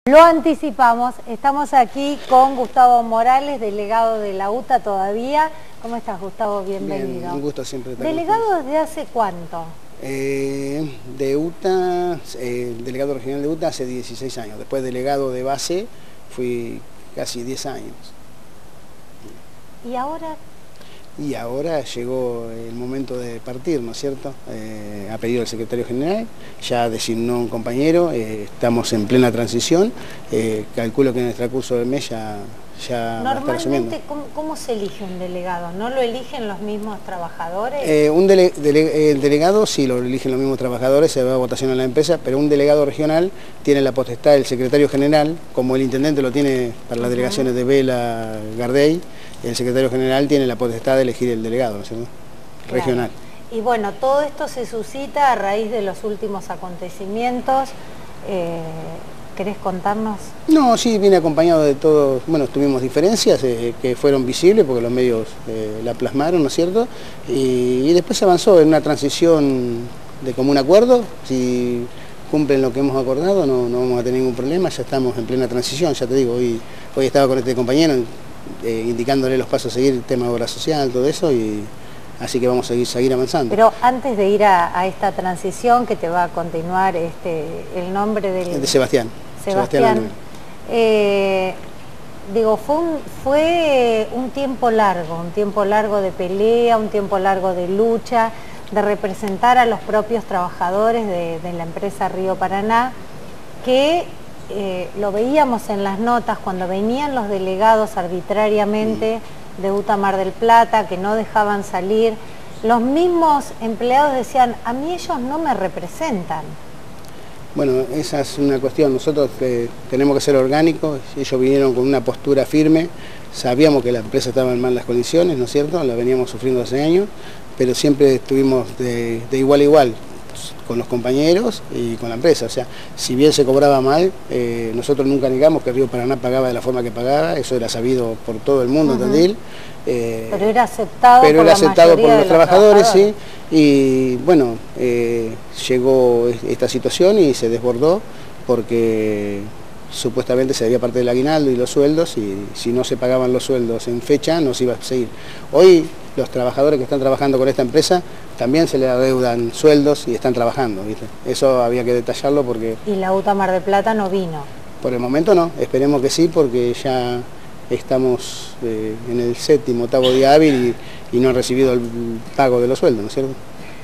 Lo anticipamos, estamos aquí con Gustavo Morales, delegado de la UTA todavía. ¿Cómo estás, Gustavo? Bienvenido. Bien, un gusto siempre estar ¿Delegado desde hace cuánto? De UTA, delegado regional de UTA hace 16 años. Después delegado de base fui casi 10 años. ¿Y ahora? Y ahora llegó el momento de partir, ¿no es cierto? Ha pedido el secretario general, ya designó un compañero, estamos en plena transición, calculo que en el transcurso del mes ya va a estar asumiendo. Normalmente, ¿cómo se elige un delegado? ¿No lo eligen los mismos trabajadores? El delegado sí lo eligen los mismos trabajadores, se va a votación en la empresa, pero un delegado regional tiene la potestad del secretario general, como el intendente lo tiene para las delegaciones de Vela, Gardey. El secretario general tiene la potestad de elegir el delegado, ¿no es cierto? Claro. Regional. Y bueno, todo esto se suscita a raíz de los últimos acontecimientos. ¿Querés contarnos? No, sí, viene acompañado de todo. Bueno, tuvimos diferencias que fueron visibles porque los medios la plasmaron, ¿no es cierto? Y después se avanzó en una transición de común acuerdo. Si cumplen lo que hemos acordado, no vamos a tener ningún problema, ya estamos en plena transición, ya te digo, hoy estaba con este compañero indicándole los pasos a seguir, tema de obra social, todo eso, y así que vamos a seguir avanzando. Pero antes de ir a esta transición, que te va a continuar el nombre del... De Sebastián. Sebastián. Digo, fue un tiempo largo de pelea, un tiempo largo de lucha, de representar a los propios trabajadores de la empresa Río Paraná, que lo veíamos en las notas cuando venían los delegados arbitrariamente de UTA Mar del Plata, que no dejaban salir. Los mismos empleados decían, a mí ellos no me representan. Bueno, esa es una cuestión, nosotros tenemos que ser orgánicos, ellos vinieron con una postura firme, sabíamos que la empresa estaba en malas condiciones, ¿no es cierto? La veníamos sufriendo hace años, pero siempre estuvimos de igual a igual con los compañeros y con la empresa. O sea, si bien se cobraba mal, nosotros nunca negamos que Río Paraná pagaba de la forma que pagaba, eso era sabido por todo el mundo, ¿entendí? Pero era aceptado por los trabajadores, sí. Y bueno, llegó esta situación y se desbordó porque supuestamente se debía parte del aguinaldo y los sueldos, y si no se pagaban los sueldos en fecha no se iba a seguir. Hoy los trabajadores que están trabajando con esta empresa también se les adeudan sueldos y están trabajando, ¿viste? Eso había que detallarlo porque... ¿Y la UTA Mar del Plata no vino? Por el momento no, esperemos que sí, porque ya estamos en el 7º, 8º día hábil y no han recibido el pago de los sueldos, ¿no es cierto?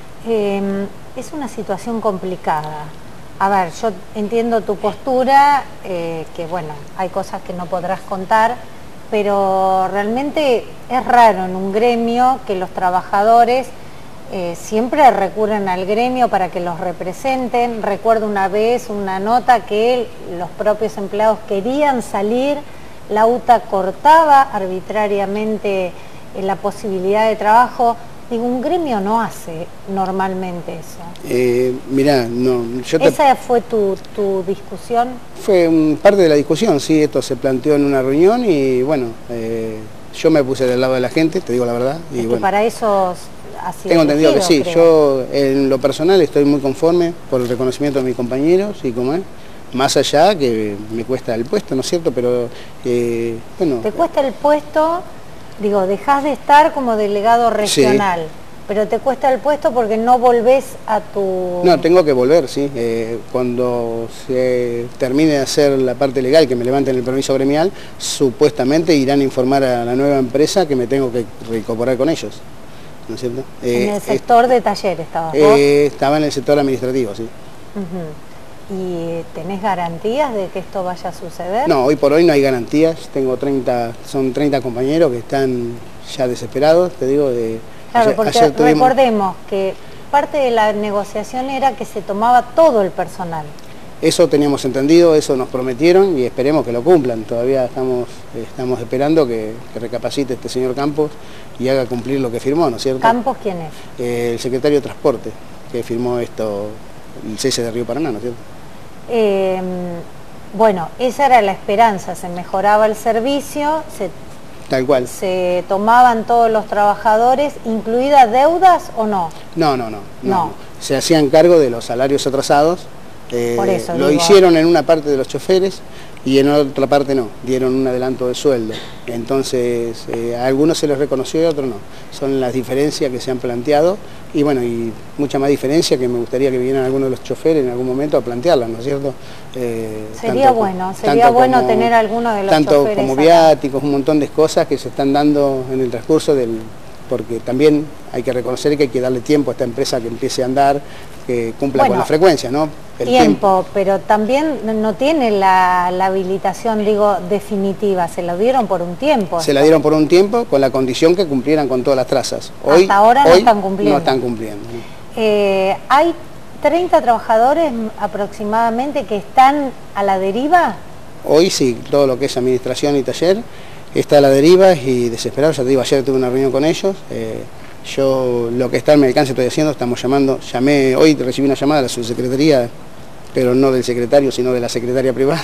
Es una situación complicada. A ver, yo entiendo tu postura, que bueno, hay cosas que no podrás contar, pero realmente es raro en un gremio que los trabajadores siempre recurren al gremio para que los representen. Recuerdo una vez una nota que los propios empleados querían salir, la UTA cortaba arbitrariamente la posibilidad de trabajo. Digo, un gremio no hace normalmente eso. Mirá, no... ¿Esa fue tu discusión? Fue parte de la discusión, sí, esto se planteó en una reunión y bueno, yo me puse del lado de la gente, te digo la verdad. Y es bueno, que para eso ha sido tengo entendido que sí, creo. Yo en lo personal estoy muy conforme por el reconocimiento de mis compañeros y como es. Más allá que me cuesta el puesto, ¿no es cierto? Pero, bueno... ¿Te cuesta el puesto? Digo, dejás de estar como delegado regional, sí, pero te cuesta el puesto porque no volvés a tu... No, tengo que volver, sí. Cuando se termine de hacer la parte legal, que me levanten el permiso gremial, supuestamente irán a informar a la nueva empresa que me tengo que reincorporar con ellos, ¿no es cierto? En el sector de taller estabas vos. Estaba en el sector administrativo, sí. ¿Y tenés garantías de que esto vaya a suceder? No, hoy por hoy no hay garantías. Son 30 compañeros que están ya desesperados, te digo. Claro, porque recordemos que parte de la negociación era que se tomaba todo el personal. Eso teníamos entendido, eso nos prometieron y esperemos que lo cumplan. Todavía estamos esperando que recapacite este señor Campos y haga cumplir lo que firmó, ¿no es cierto? ¿Campos quién es? El secretario de Transporte, que firmó esto, el cese de Río Paraná, ¿no es cierto? Bueno, esa era la esperanza, se mejoraba el servicio, tal cual. ¿Se tomaban todos los trabajadores, incluidas deudas o no? No. Se hacían cargo de los salarios atrasados, Por eso, lo hicieron en una parte de los choferes y en otra parte no, dieron un adelanto de sueldo. Entonces, a algunos se les reconoció y a otros no. Son las diferencias que se han planteado y bueno, y mucha más diferencia que me gustaría que vinieran algunos de los choferes en algún momento a plantearlas, ¿no es cierto? Sería bueno tener algunos de los tanto choferes como acá. viáticos, un montón de cosas que se están dando en el transcurso del... porque también hay que reconocer que hay que darle tiempo a esta empresa que empiece a andar, que cumpla con la frecuencia, ¿no? El tiempo, pero también no tiene la habilitación, digo, definitiva, se lo dieron por un tiempo. Se la dieron por un tiempo con la condición que cumplieran con todas las trazas. Hoy, hasta ahora no están cumpliendo. No están cumpliendo. ¿Hay 30 trabajadores aproximadamente que están a la deriva? Hoy sí, todo lo que es administración y taller está a la deriva y desesperado. Ya te digo, ayer tuve una reunión con ellos. Yo lo que está en mi alcance estoy haciendo, hoy recibí una llamada de la subsecretaría, pero no del secretario, sino de la secretaria privada,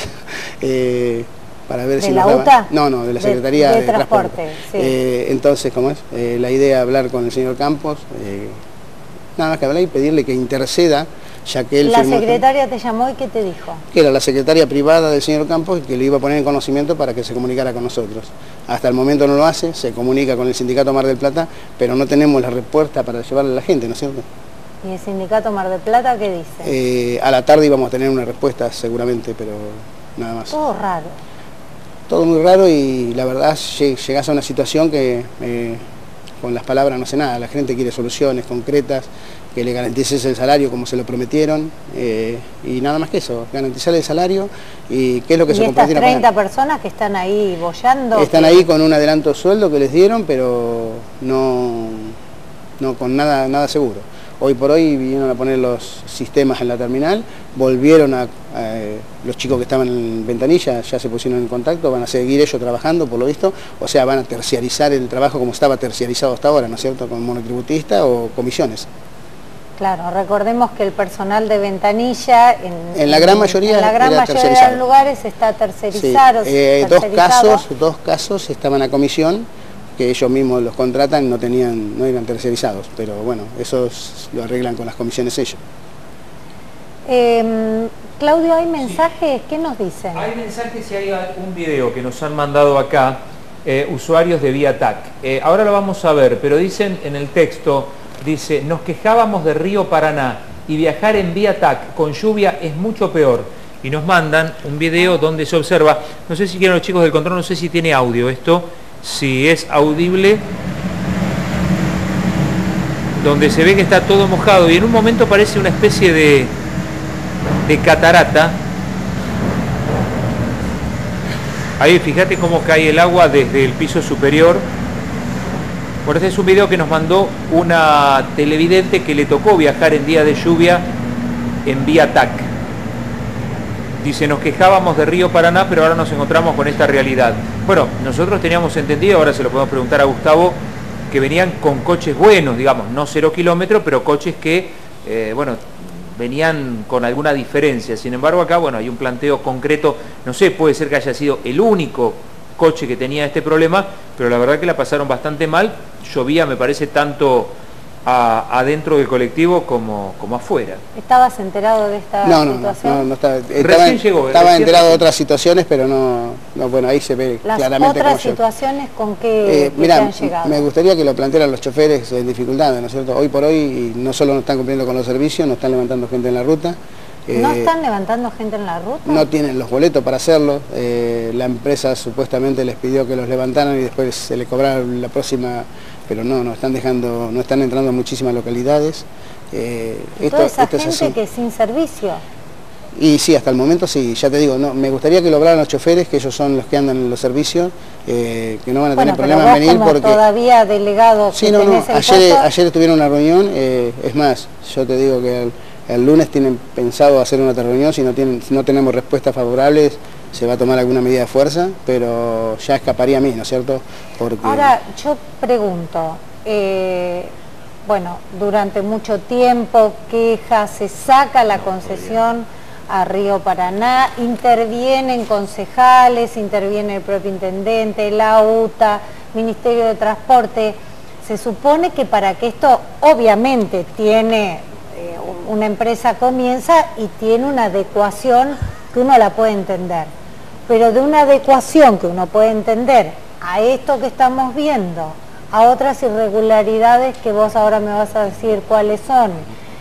para ver si ¿De la UTA? No, de la Secretaría de Transporte. Sí. Entonces, ¿cómo es? La idea es hablar con el señor Campos, nada más que hablar y pedirle que interceda, ya que él... ¿La secretaria te llamó y qué te dijo? Que era la secretaria privada del señor Campos y que le iba a poner en conocimiento para que se comunicara con nosotros. Hasta el momento no lo hace, se comunica con el sindicato Mar del Plata, pero no tenemos la respuesta para llevarle a la gente, ¿no es cierto? ¿Y el sindicato Mar del Plata qué dice? A la tarde íbamos a tener una respuesta seguramente, pero nada más. Todo raro. Todo muy raro y la verdad llegás a una situación que con las palabras no sé nada, la gente quiere soluciones concretas, que le garantices el salario como se lo prometieron y nada más que eso, garantizar el salario y qué es lo que se comprometieron. ¿Y estas 30 personas que están ahí boyando? Están ahí con un adelanto de sueldo que les dieron, pero no con nada seguro. Hoy por hoy vinieron a poner los sistemas en la terminal, volvieron los chicos que estaban en Ventanilla, ya se pusieron en contacto, van a seguir ellos trabajando por lo visto, o sea, van a terciarizar el trabajo como estaba terciarizado hasta ahora, ¿no es cierto?, con monotributista o comisiones. Claro, recordemos que el personal de Ventanilla en la gran mayoría de los lugares está tercerizado. Sí. Dos casos estaban a comisión, que ellos mismos los contratan, no eran tercerizados, pero bueno, esos lo arreglan con las comisiones ellos. Claudio, ¿hay mensajes? ¿Qué nos dicen? Hay mensajes y hay un video que nos han mandado acá usuarios de ViaTac. Ahora lo vamos a ver, pero dicen en el texto, dice, nos quejábamos de Río Paraná y viajar en ViaTac con lluvia es mucho peor. Y nos mandan un video donde se observa, no sé si quieren los chicos del control, no sé si tiene audio esto, si es audible, donde se ve que está todo mojado y en un momento parece una especie de catarata. Ahí fíjate cómo cae el agua desde el piso superior. Por este es un video que nos mandó una televidente que le tocó viajar en día de lluvia en ViaTac. Dice, nos quejábamos de Río Paraná, pero ahora nos encontramos con esta realidad. Bueno, nosotros teníamos entendido, ahora se lo podemos preguntar a Gustavo, que venían con coches buenos, digamos, no 0 kilómetros, pero coches que, bueno, venían con alguna diferencia. Sin embargo, acá, bueno, hay un planteo concreto, no sé, puede ser que haya sido el único coche que tenía este problema, pero la verdad que la pasaron bastante mal. Llovía, me parece, tanto adentro del colectivo como afuera. ¿Estabas enterado de esta situación? No estaba. Recién llegó. Estaba enterado de otras situaciones, pero no, bueno, ahí se ve claramente. ¿Las otras situaciones con qué te han llegado? Me gustaría que lo plantearan los choferes en dificultades, ¿no es cierto? Hoy por hoy no solo no están cumpliendo con los servicios, no están levantando gente en la ruta. ¿No están levantando gente en la ruta? No tienen los boletos para hacerlo. La empresa supuestamente les pidió que los levantaran y después se les cobrara la próxima, pero no están entrando a muchísimas localidades. Toda esa gente que es sin servicio. Y sí, hasta el momento sí, ya te digo, me gustaría que lo hablaran los choferes, que ellos son los que andan en los servicios, que no van a tener problemas en venir porque... todavía delegado sí, ayer tuvieron una reunión, es más, yo te digo que el lunes tienen pensado hacer una otra reunión, si no tenemos respuestas favorables, se va a tomar alguna medida de fuerza, pero ya escaparía a mí, ¿no es cierto? Porque... Ahora, yo pregunto, bueno, durante mucho tiempo quejas, se saca la concesión a Río Paraná, intervienen concejales, interviene el propio intendente, la UTA, Ministerio de Transporte. Se supone que para que esto obviamente tiene, una empresa comienza y tiene una adecuación que uno la puede entender. pero de una adecuación que uno puede entender a esto que estamos viendo, a otras irregularidades que vos ahora me vas a decir cuáles son.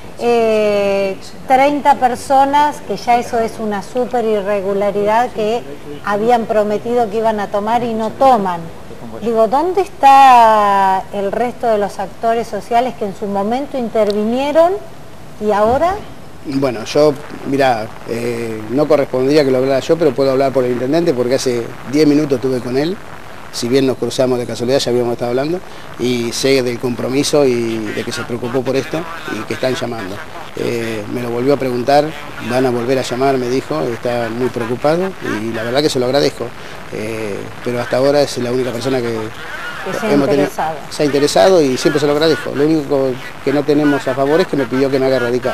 30 personas, que ya eso es una súper irregularidad, que habían prometido que iban a tomar y no toman. Digo, ¿dónde está el resto de los actores sociales que en su momento intervinieron y ahora? Bueno, yo, mirá, no correspondía que lo hablara yo, pero puedo hablar por el intendente porque hace 10 minutos estuve con él. Si bien nos cruzamos de casualidad, ya habíamos estado hablando, y sé del compromiso y de que se preocupó por esto y que están llamando. Me lo volvió a preguntar, van a volver a llamar, me dijo, está muy preocupado y la verdad que se lo agradezco. Pero hasta ahora es la única persona que se ha interesado y siempre se lo agradezco. Lo único que no tenemos a favor es que me pidió que me haga radical.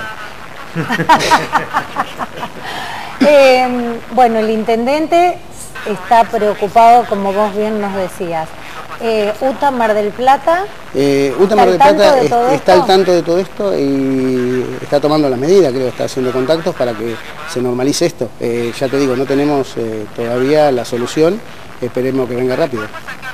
Bueno, el intendente está preocupado, como vos bien nos decías. UTA Mar del Plata, UTA Mar del Plata está al tanto de todo esto y está tomando las medidas, creo, está haciendo contactos para que se normalice esto. Ya te digo, no tenemos todavía la solución, esperemos que venga rápido.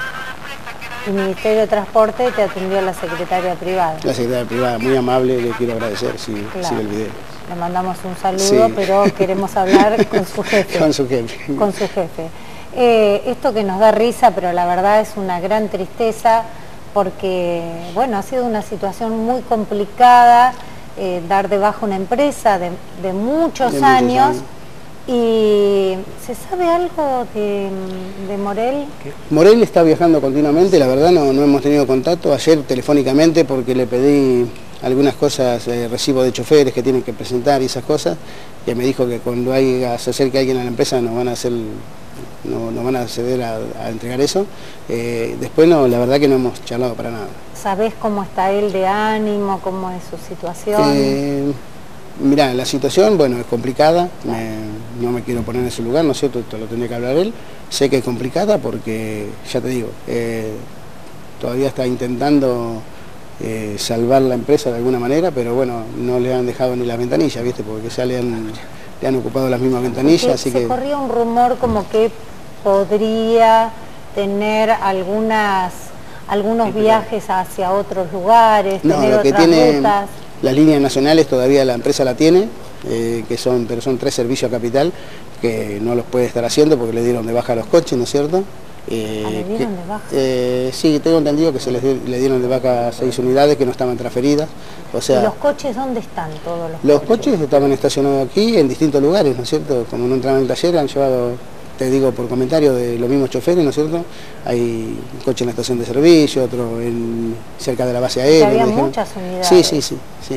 El Ministerio de Transporte te atendió la secretaria privada. La secretaria privada, muy amable, le quiero agradecer, si el video. Le mandamos un saludo, sí. Pero queremos hablar con su jefe. Con su jefe. Con su jefe. Esto que nos da risa, pero la verdad es una gran tristeza, porque bueno, ha sido una situación muy complicada, dar de baja una empresa de muchos años. ¿Y se sabe algo de Morel? Morel está viajando continuamente, la verdad no hemos tenido contacto. Ayer telefónicamente porque le pedí algunas cosas, recibo de choferes que tienen que presentar y esas cosas, y me dijo que cuando se acerque alguien a la empresa nos van a ceder a entregar eso. Después no, la verdad que no hemos charlado para nada. ¿Sabés cómo está él de ánimo, cómo es su situación? Mirá, la situación, bueno, es complicada, no me quiero poner en su lugar, ¿no es cierto? Esto lo tendría que hablar él. Sé que es complicada porque, ya te digo, todavía está intentando salvar la empresa de alguna manera, pero bueno, no le han dejado ni las ventanillas, ¿viste? Porque ya le han ocupado las mismas ventanillas, así que... Se corría un rumor como que podría tener algunos viajes hacia otros lugares, tener otras rutas. Las líneas nacionales todavía la empresa la tiene, pero son 3 servicios a capital que no los puede estar haciendo porque le dieron de baja a los coches, ¿no es cierto? ¿Le dieron de baja? Sí, tengo entendido que le dieron de baja 6 unidades que no estaban transferidas. O sea, ¿y los coches dónde están todos los coches? Estaban estacionados aquí en distintos lugares, ¿no es cierto? Como no entraban en el taller, han llevado, te digo por comentario de los mismos choferes, ¿no es cierto? Hay un coche en la estación de servicio, otro cerca de la base aérea. Había muchas unidades. Sí.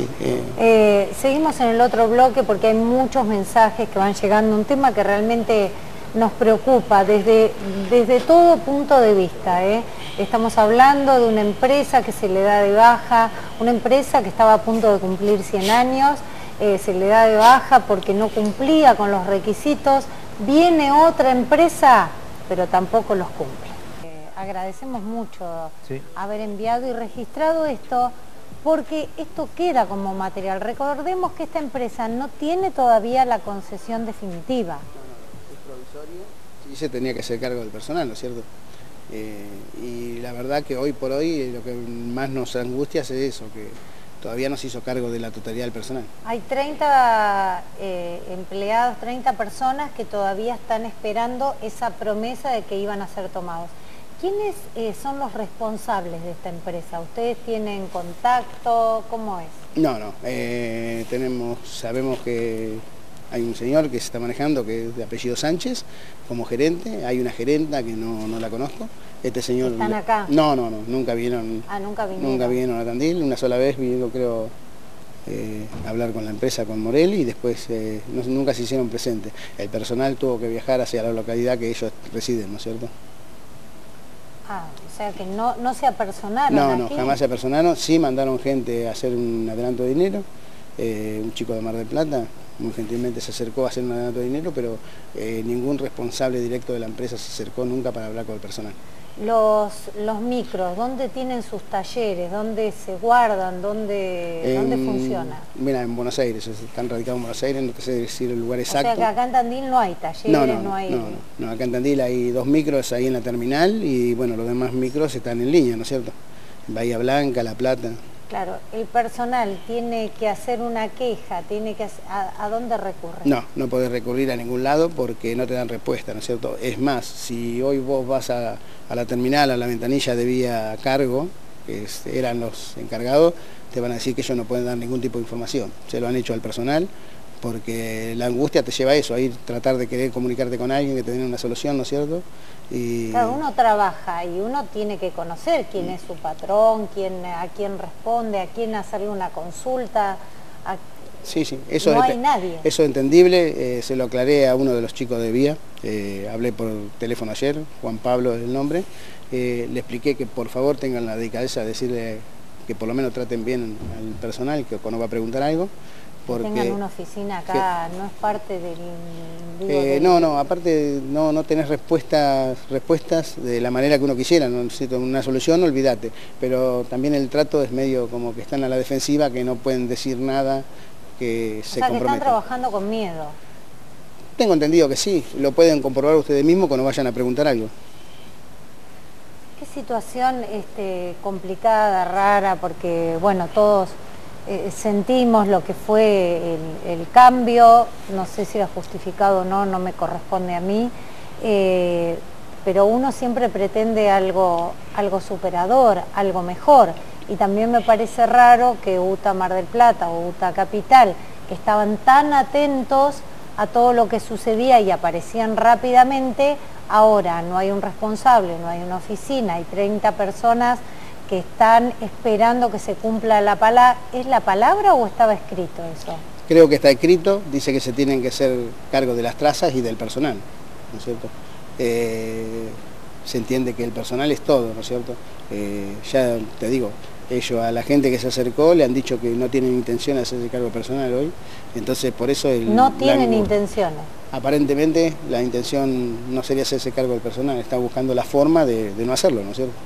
Seguimos en el otro bloque porque hay muchos mensajes que van llegando, un tema que realmente nos preocupa desde todo punto de vista. Estamos hablando de una empresa que se le da de baja, una empresa que estaba a punto de cumplir 100 años, se le da de baja porque no cumplía con los requisitos. Viene otra empresa, pero tampoco los cumple. Agradecemos mucho haber enviado y registrado esto, porque esto queda como material. Recordemos que esta empresa no tiene todavía la concesión definitiva. Es provisorio, sí se tenía que hacer cargo del personal, ¿no es cierto? Y la verdad que hoy por hoy lo que más nos angustia es eso, que todavía no se hizo cargo de la totalidad del personal. Hay 30 empleados, 30 personas que todavía están esperando esa promesa de que iban a ser tomados. ¿Quiénes son los responsables de esta empresa? ¿Ustedes tienen contacto? ¿Cómo es? No, sabemos que hay un señor que se está manejando, que es de apellido Sánchez, como gerente. Hay una gerenta que no la conozco. Este señor... ¿Están acá? No, nunca vinieron. Ah, nunca vinieron. Nunca vinieron a Tandil. Una sola vez vinieron, creo, a hablar con la empresa, con Morel, y después nunca se hicieron presentes. El personal tuvo que viajar hacia la localidad que ellos residen, ¿no es cierto? Ah, o sea que no se apersonaron No, jamás se apersonaron. Sí mandaron gente a hacer un adelanto de dinero, un chico de Mar del Plata, muy gentilmente se acercó a hacer un adelanto de dinero, pero ningún responsable directo de la empresa se acercó nunca para hablar con el personal. Los micros, ¿dónde tienen sus talleres? ¿Dónde se guardan? ¿Dónde funciona? Mira, en Buenos Aires, están radicados en Buenos Aires, no te sé decir el lugar exacto. O sea que acá en Tandil no hay talleres, no, acá en Tandil hay 2 micros ahí en la terminal y bueno, los demás micros están en línea, ¿no es cierto? Bahía Blanca, La Plata. Claro, el personal tiene que hacer una queja, tiene que ¿a dónde recurre? No podés recurrir a ningún lado porque no te dan respuesta, ¿no es cierto? Es más, si hoy vos vas a la terminal, a la ventanilla de vía cargo, que eran los encargados, te van a decir que ellos no pueden dar ningún tipo de información. Se lo han hecho al personal porque la angustia te lleva a eso, a ir tratar de querer comunicarte con alguien que te den una solución, ¿no es cierto? Y... Claro, uno trabaja y uno tiene que conocer quién es su patrón, a quién responde, a quién hacerle una consulta. Sí, eso no hay nadie. Eso es entendible, se lo aclaré a uno de los chicos de Vía, hablé por teléfono ayer, Juan Pablo es el nombre, le expliqué que por favor tengan la delicadeza de decirle que por lo menos traten bien al personal, que cuando va a preguntar algo. Porque tengan una oficina acá, no es parte del... aparte no tenés respuestas de la manera que uno quisiera, no necesito una solución, olvídate, pero también el trato es medio como que están a la defensiva, que no pueden decir nada, que se comprometen. Que están trabajando con miedo. Tengo entendido que sí, lo pueden comprobar ustedes mismos cuando vayan a preguntar algo. Qué situación complicada, rara, porque bueno, todos... sentimos lo que fue el cambio, no sé si era justificado o no, no me corresponde a mí, pero uno siempre pretende algo superador, algo mejor, y también me parece raro que UTA Mar del Plata o UTA Capital, que estaban tan atentos a todo lo que sucedía y aparecían rápidamente, ahora no hay un responsable, no hay una oficina, hay 30 personas que están esperando que se cumpla la palabra. ¿Es la palabra o estaba escrito eso? Creo que está escrito, dice que se tienen que hacer cargo de las trazas y del personal, ¿no es cierto? Se entiende que el personal es todo, ¿no es cierto? Ya te digo, ellos a la gente que se acercó le han dicho que no tienen intención de hacerse cargo personal hoy, entonces por eso... No tienen intenciones. Aparentemente la intención no sería hacerse cargo del personal, está buscando la forma de no hacerlo, ¿no es cierto?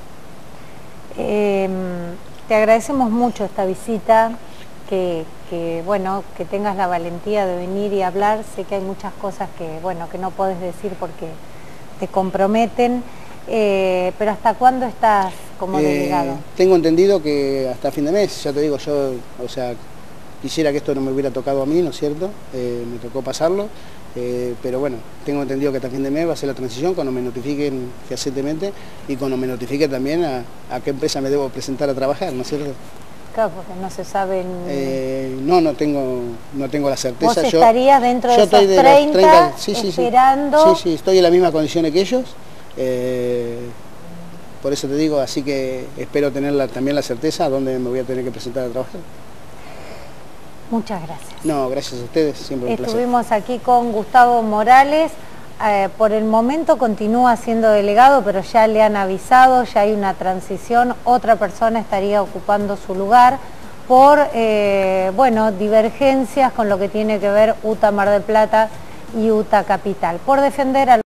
Te agradecemos mucho esta visita, que tengas la valentía de venir y hablar. Sé que hay muchas cosas que no podés decir porque te comprometen, pero ¿hasta cuándo estás como delegado? Tengo entendido que hasta fin de mes, ya te digo, yo, quisiera que esto no me hubiera tocado a mí, ¿no es cierto? Me tocó pasarlo. Pero bueno, tengo entendido que hasta fin de mes va a ser la transición, cuando me notifiquen fehacientemente y cuando me notifique también a qué empresa me debo presentar a trabajar, ¿no es cierto? Claro, porque no se saben... No tengo la certeza. ¿Vos estarías dentro de esos 30 esperando? Sí, estoy en las mismas condiciones que ellos, por eso te digo, así que espero tener también la certeza a dónde me voy a tener que presentar a trabajar. Muchas gracias. No, gracias a ustedes, siempre un placer. Estuvimos aquí con Gustavo Morales, por el momento continúa siendo delegado, pero ya le han avisado, ya hay una transición, otra persona estaría ocupando su lugar por, divergencias con lo que tiene que ver UTA Mar del Plata y UTA Capital, por defender a